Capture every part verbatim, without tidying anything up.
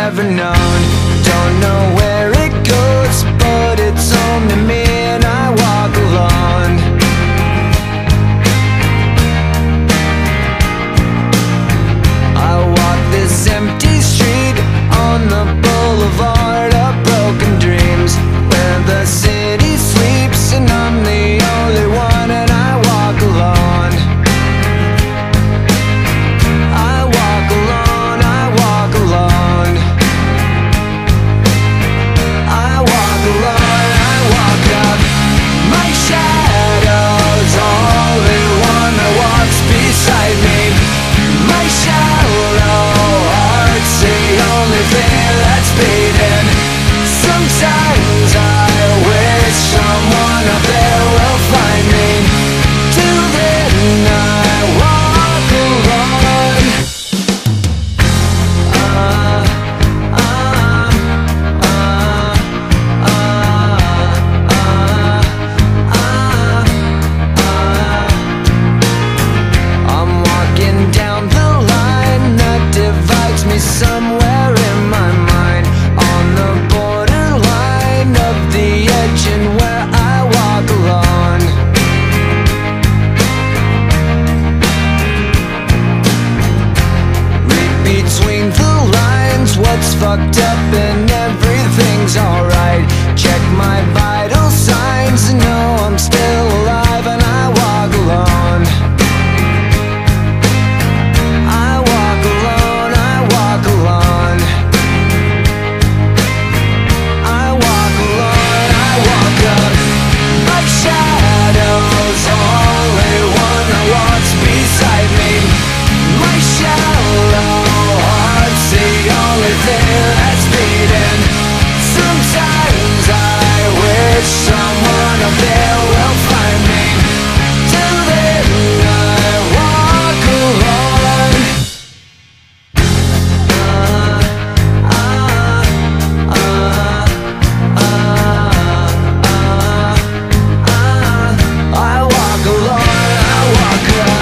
never known. Don't know where it goes, but it's home to me, and I walk alone. I walk this empty street on the Boulevard of Broken Dreams, where the city sleeps and I'm the only one, and I walk alone. I walk alone, I walk alone. I walk alone, I walk up. My shadow's only one that walks beside me. My shallow heart's the only thing that's beating. Sometimes I wish someone up there will find me. Till then I walk alone. Uh, uh, uh, uh, uh, uh. I'm walking down the line that divides me somewhere in my mind, on the borderline of the edge and where I walk alone. Read between the lines what's fucked up and everything's alright. Check my vital signs and know I'm still alive, and I walk alone. I walk alone, I walk alone. I walk alone, I walk up. My shadow's only one that walks beside me. My shallow heart's the only thing that's beating. Sometimes I wish someone up there will find me. Till then I walk alone. Uh, uh, uh, uh, uh, uh. I walk alone, I walk up.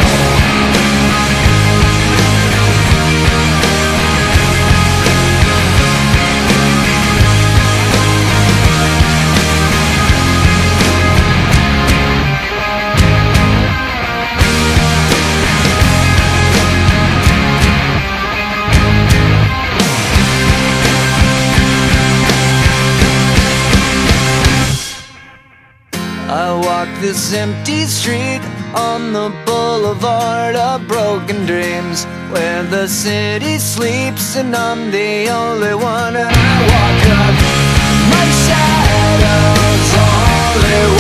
I walk this empty street on the Boulevard of Broken Dreams, where the city sleeps and I'm the only one, and I walk up. My shadow's only